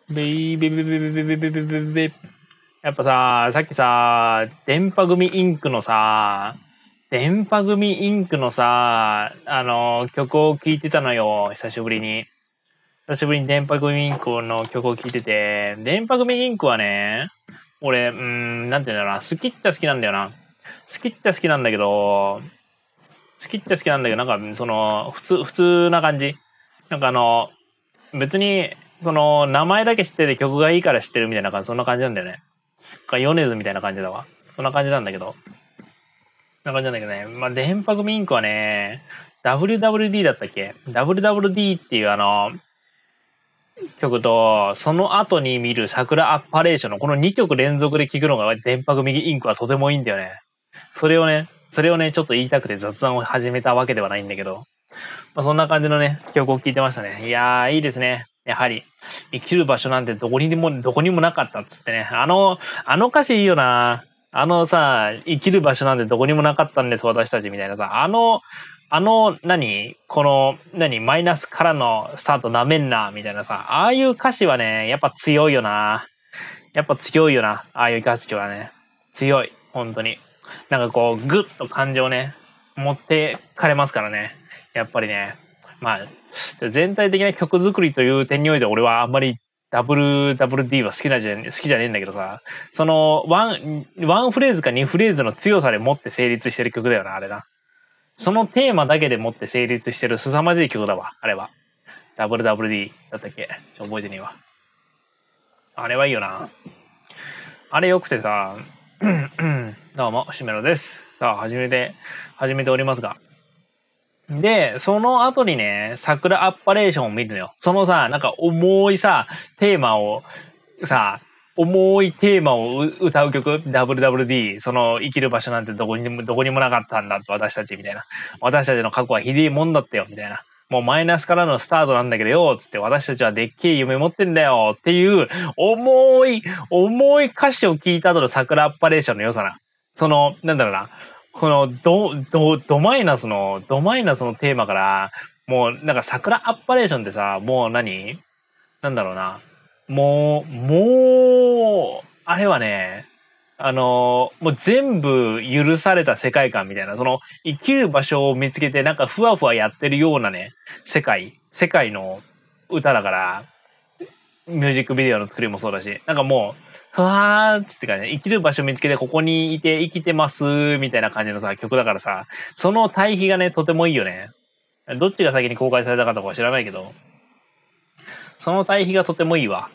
ベイベベベベベベベベベベ。やっぱさ、さっきさ、電波組インクのさ、曲を聴いてたのよ、久しぶりに。久しぶりに電波組インクの曲を聴いてて、電波組インクはね、俺、なんていうんだろうな、好きっちゃ好きなんだよな。好きっちゃ好きなんだけど、なんか、普通な感じ。なんか別に、名前だけ知ってて曲がいいから知ってるみたいな感じ、そんな感じなんだよね。米津みたいな感じだわ。そんな感じなんだけど。そんな感じなんだけどね。まあ、電波組インクはね、WWD だったっけ？ WWD っていう曲と、その後に見る桜アッパレーションのこの2曲連続で聴くのが電波組インクはとてもいいんだよね。それをね、ちょっと言いたくて雑談を始めたわけではないんだけど、まあ、そんな感じのね、曲を聴いてましたね。いやー、いいですね。やはり、生きる場所なんてどこにもなかったっつってね。あの歌詞いいよな。生きる場所なんてどこにもなかったんです、私たちみたいなさ。マイナスからのスタートなめんな、みたいなさ。ああいう歌詞はね、やっぱ強いよな。ああいう歌詞はね。強い。本当に。なんかこう、ぐっと感情ね、持ってかれますからね。やっぱりね。まあ、全体的な曲作りという点において俺はあんまりWWD は好きじゃねえんだけどさ、そのワンフレーズか2フレーズの強さでもって成立してる曲だよな、あれな。そのテーマだけでもって成立してる凄まじい曲だわ、あれは。WWD だったっけ？覚えてねえわ。あれはいいよな。あれ良くてさ、どうも、しめろです。さあ、始めておりますが。で、その後にね、桜アッパレーションを見るのよ。そのさ、なんか重いテーマを歌う曲、WWD、その生きる場所なんてどこにもなかったんだと、私たちみたいな。私たちの過去はひでえもんだったよ、みたいな。もうマイナスからのスタートなんだけどよ、つって私たちはでっけえ夢持ってんだよ、っていう重い歌詞を聞いた後の桜アッパレーションの良さな。なんだろうな。このドマイナスのテーマから、もうなんか桜アッパレーションってさ、もうなんだろうな。あれはね、もう全部許された世界観みたいな、生きる場所を見つけてなんかふわふわやってるようなね、世界の歌だから、ミュージックビデオの作りもそうだし、なんかもう、ふわーっつって感じで、生きる場所見つけてここにいて生きてますみたいな感じのさ、曲だからさ、その対比がね、とてもいいよね。どっちが先に公開されたかとかは知らないけど、その対比がとてもいいわ。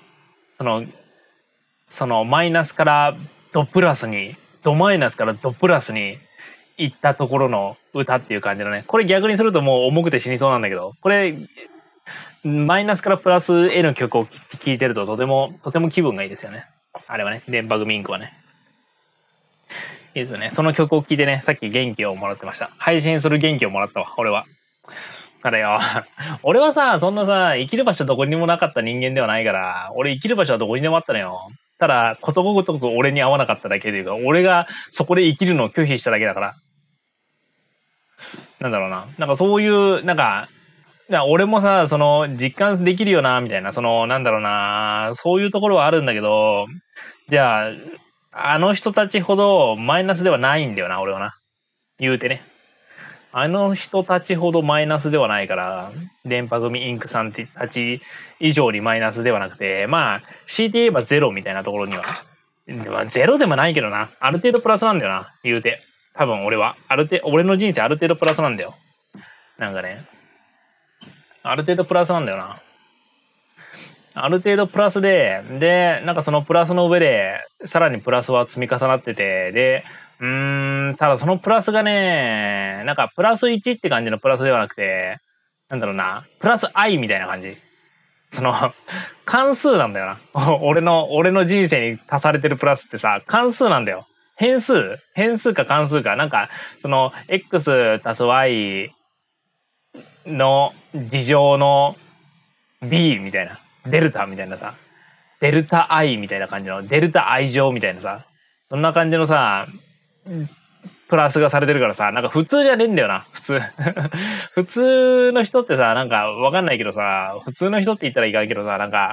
マイナスからドプラスに、ドマイナスからドプラスに行ったところの歌っていう感じのね。これ逆にするともう重くて死にそうなんだけど、これ、マイナスからプラスへの曲を聴いてるととても気分がいいですよね。あれはね、電波組インクはね。いいですよね。その曲を聴いてね、さっき元気をもらってました。配信する元気をもらったわ、俺は。あれよ。俺はさ、そんなさ、生きる場所どこにもなかった人間ではないから、俺生きる場所はどこにでもあったのよ。ただ、ことごとく俺に合わなかっただけというか、俺がそこで生きるのを拒否しただけだから。なんだろうな。なんかそういう、俺もさ、実感できるよな、みたいな、なんだろうな、そういうところはあるんだけど、じゃあ、あの人たちほどマイナスではないんだよな、俺はな。言うてね。あの人たちほどマイナスではないから、電波組インクさんたち以上にマイナスではなくて、まあ、強いて言えばゼロみたいなところには。ゼロでもないけどな。ある程度プラスなんだよな、言うて。多分俺は。俺の人生ある程度プラスなんだよ。なんかね。ある程度プラスなんだよな。ある程度プラスで、なんかそのプラスの上で、さらにプラスは積み重なってて、で、ただそのプラスがね、なんかプラス1って感じのプラスではなくて、なんだろうな、プラス I みたいな感じ。関数なんだよな。俺の人生に足されてるプラスってさ、関数なんだよ。変数か関数か。なんか、x 足す y の事乗の b みたいな。デルタみたいなさ。デルタ I みたいな感じの、デルタ I 乗みたいなさ。そんな感じのさ、プラスがされてるからさ、なんか普通じゃねえんだよな、普通。普通の人ってさ、なんかわかんないけどさ、普通の人って言ったらいかんけどさ、なんか、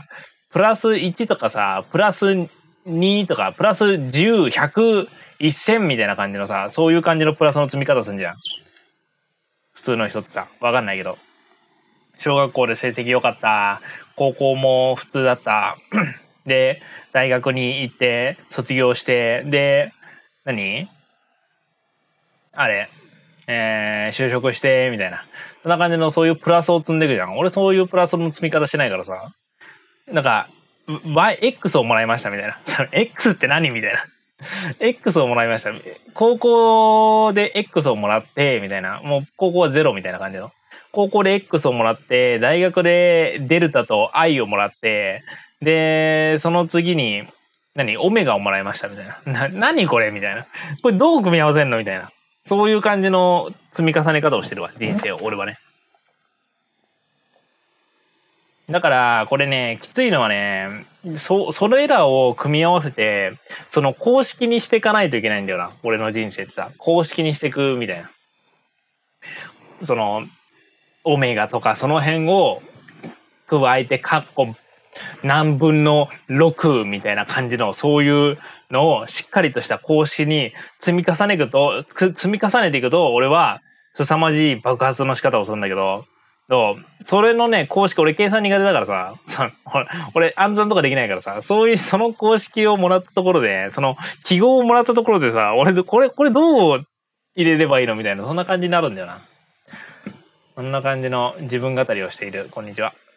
プラス1とかさ、プラス2とか、プラス10、100、1000みたいな感じのさ、そういう感じのプラスの積み方すんじゃん。普通の人ってさ、わかんないけど。小学校で成績良かった。高校も普通だった。で、大学に行って、卒業して、で、あれ、就職して、みたいな。そんな感じのそういうプラスを積んでいくじゃん。俺そういうプラスの積み方してないからさ。なんか、X をもらいましたみたいな。X って何みたいな。X をもらいました。高校で X をもらって、みたいな。もう高校は0みたいな感じの。高校で X をもらって、大学でデルタと I をもらって、で、その次に、オメガをもらいましたみたいな。何これみたいな。これどう組み合わせんのみたいな。そういう感じの積み重ね方をしてるわ。人生を、俺はね。だから、これね、きついのはね、それらを組み合わせて、その公式にしていかないといけないんだよな。俺の人生ってさ、公式にしていくみたいな。その、オメガとかその辺を加えて、何分の6みたいな感じの、そういうのをしっかりとした公式に積み重ねていくと、俺は凄まじい爆発の仕方をするんだけど、それのね、公式、俺計算苦手だからさ、俺暗算とかできないからさ、その公式をもらったところで、その記号をもらったところでさ、俺、これどう入れればいいのみたいな、そんな感じになるんだよな。そんな感じの自分語りをしている。こんにちは。